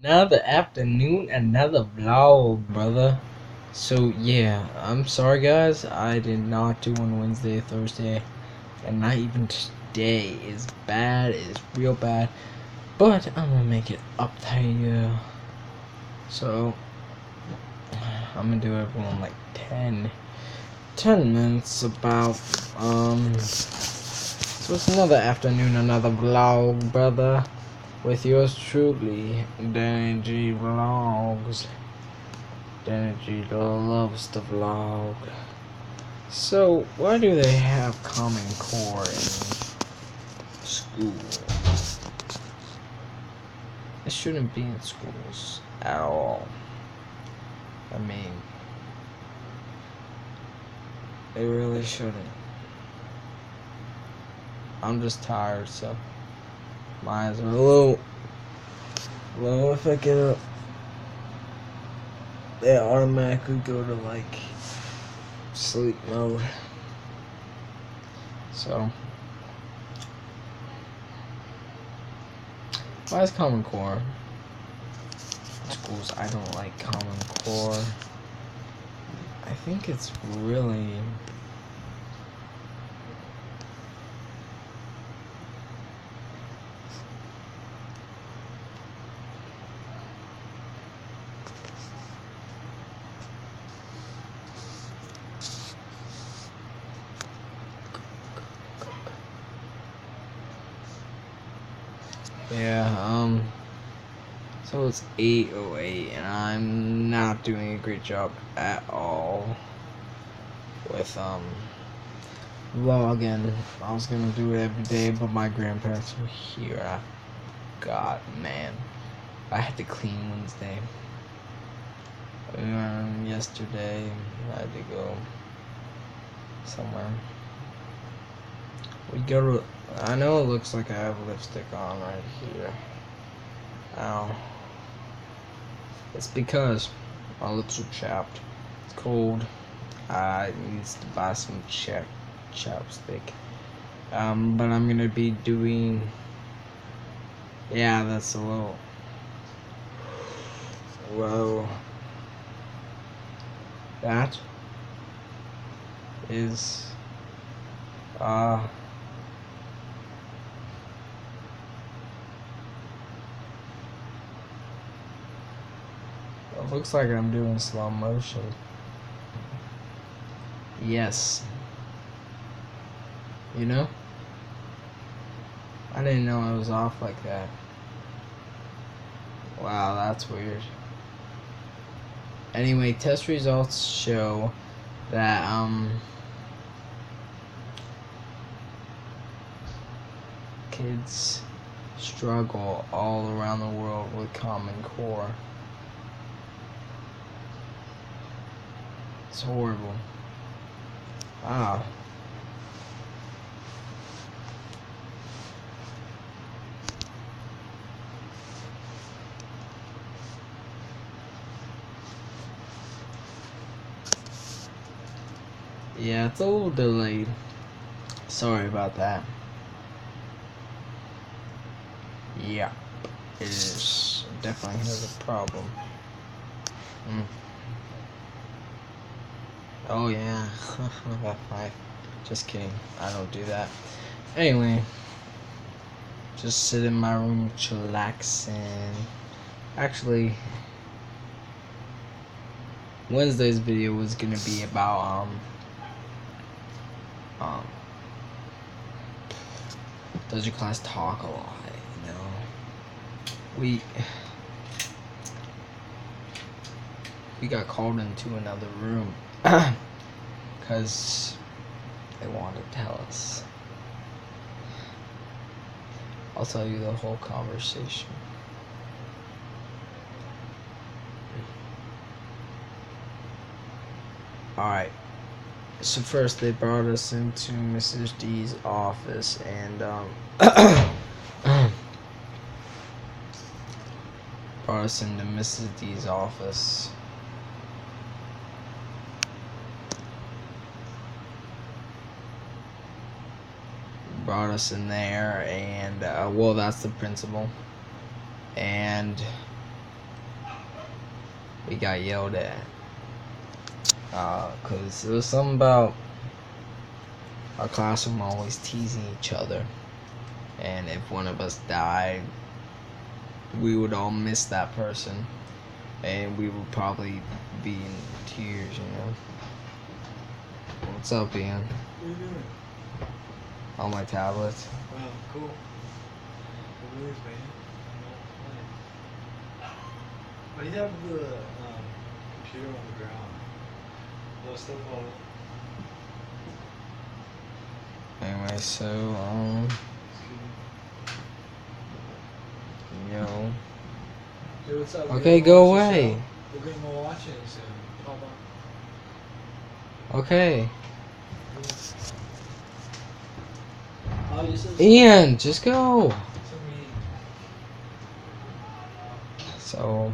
Another afternoon, another vlog, brother. So yeah, I'm sorry guys, I did not do on Wednesday, Thursday, and not even today. Is bad, is real bad, but I'm gonna make it up to you. So I'm gonna do it in like 10 minutes about so it's another afternoon, another vlog, brother, with yours truly, Danny G Vlogs. Energy loves the vlog. So, why do they have Common Core in school? It shouldn't be in schools at all. I mean, it really shouldn't. I'm just tired, so my eyes are low. Low if I get up. They automatically go to like sleep mode. So, why is Common Core in schools? I don't like Common Core. I think it's really so it's 8:08 and I'm not doing a great job at all with vlogging. I was gonna do it every day, but my grandparents were here. I forgot, man. I had to clean Wednesday. Yesterday I had to go somewhere. We go to, I know it looks like I have lipstick on right here. Ow. It's because my lips are chapped. It's cold. I need to buy some chapstick. But I'm gonna be doing. Yeah, that's a little. Whoa. That is. It looks like I'm doing slow motion. Yes. You know? I didn't know I was off like that. Wow, that's weird. Anyway, test results show that, kids struggle all around the world with Common Core. It's horrible. Wow. Yeah, it's a little delayed. Sorry about that. Yeah, it is. It definitely has a problem. Oh yeah. Just kidding. I don't do that. Anyway, just sit in my room chillaxing. Actually, Wednesday's video was gonna be about does your class talk a lot? You know, we got called into another room because they wanted to tell us. I'll tell you the whole conversation. Alright. So first they brought us into Mrs. D's office and brought us into Mrs. D's office. Brought us in there and well, that's the principal. And we got yelled at. Cause it was something about our classroom always teasing each other, and if one of us died, we would all miss that person, and we would probably be in tears, you know. What's up, Ian? What are you doing? On my tablet. Wow, cool. It is, man. Why do you have the computer on the ground? No stuff all Anyway, so yo. Hey, what's up? Okay, We're go gonna watch the away. show. We're gonna go watch it soon. Pop on. Okay. Oh, you said Ian, just go. so mean. So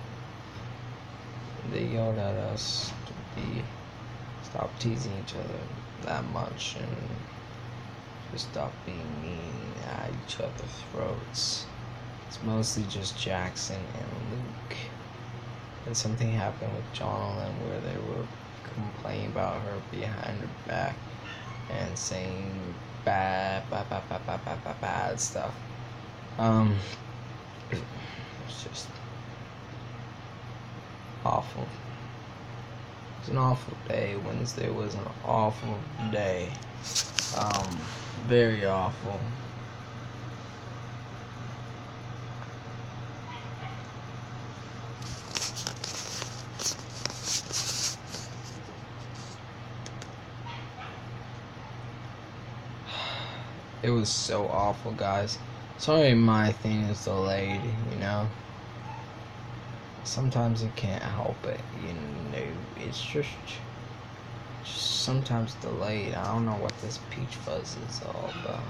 they yelled at us to stop teasing each other that much and just stop being mean at each other's throats. It's mostly just Jackson and Luke. And something happened with Jonathan where they were complaining about her behind her back and saying bad stuff. It's just awful. It was an awful day. Wednesday was an awful day. Very awful. It was so awful, guys. Sorry my thing is delayed, you know. Sometimes you can't help it, you know. It's just sometimes delayed. I don't know what this peach fuzz is all about.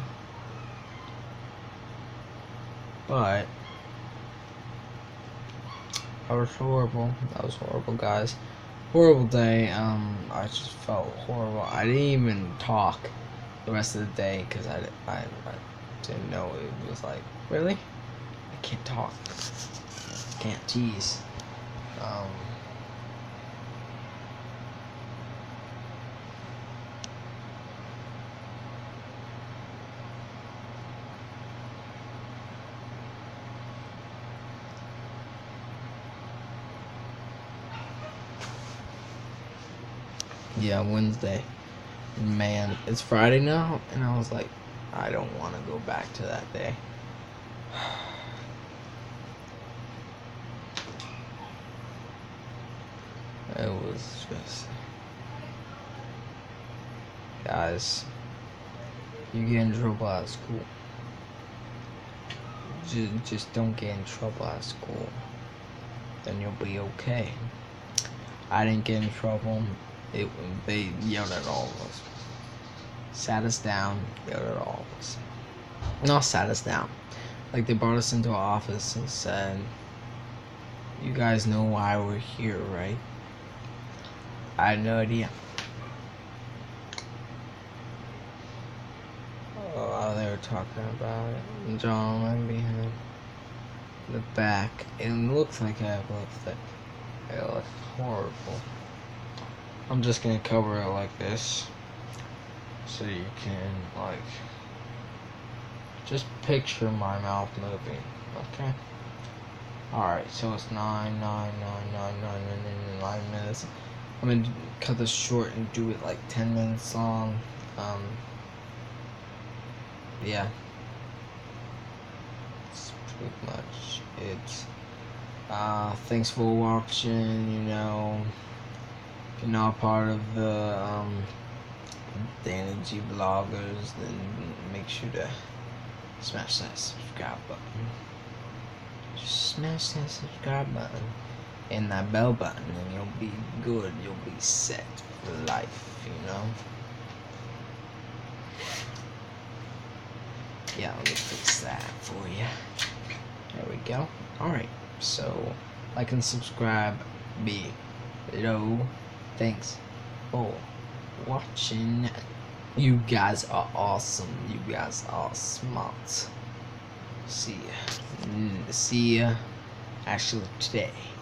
But that was horrible. That was horrible, guys. Horrible day. I just felt horrible. I didn't even talk the rest of the day because I didn't know it was like, really? I can't talk. Can't tease. Yeah, Wednesday. Man, it's Friday now, and I was like, I don't want to go back to that day. It was just, guys, you get in trouble at school. Just don't get in trouble at school. Then you'll be okay. I didn't get in trouble. They yelled at all of us. Sat us down, yelled at all of us. Not sat us down. Like they brought us into an office and said, "You guys know why we're here, right?" I had no idea. Oh, they were talking about it. And John went behind the back. It looked like I have lipstick. It looked horrible. I'm just gonna cover it like this, so you can like just picture my mouth moving. Okay. All right. So it's 9 minutes. I'm gonna cut this short and do it like 10 minutes long. Yeah. That's pretty much it. Thanks for watching. You know, if you're not part of the Energy Vloggers, then make sure to smash that subscribe button. Just smash that subscribe button and that bell button, and you'll be good. You'll be set for life, you know. Yeah, let me fix that for you. There we go. Alright, so like and subscribe below. Thanks for watching. You guys are awesome. You guys are smart. See ya. Actually today.